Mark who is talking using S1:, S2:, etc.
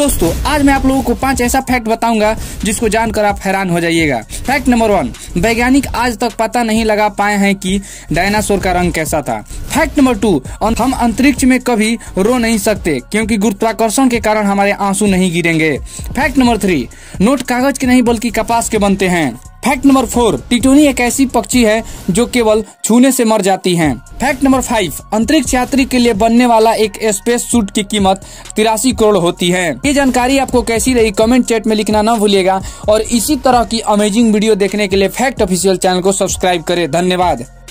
S1: दोस्तों आज मैं आप लोगों को 5 ऐसा फैक्ट बताऊंगा जिसको जानकर आप हैरान हो जाइएगा। फैक्ट नंबर 1, वैज्ञानिक आज तक पता नहीं लगा पाए हैं कि डायनासोर का रंग कैसा था। फैक्ट नंबर 2, हम अंतरिक्ष में कभी रो नहीं सकते क्योंकि गुरुत्वाकर्षण के कारण हमारे आंसू नहीं गिरेंगे। फैक्ट नंबर 3, नोट कागज के नहीं बल्कि कपास के बनते हैं। फैक्ट नंबर 4, टिटोनी एक ऐसी पक्षी है जो केवल छूने से मर जाती हैं। फैक्ट नंबर 5, अंतरिक्ष यात्री के लिए बनने वाला एक स्पेस सूट की कीमत 83 करोड़ होती है। ये जानकारी आपको कैसी रही कमेंट चैट में लिखना ना भूलिएगा और इसी तरह की अमेजिंग वीडियो देखने के लिए फैक्ट ऑफिशियल चैनल को सब्सक्राइब करें। धन्यवाद।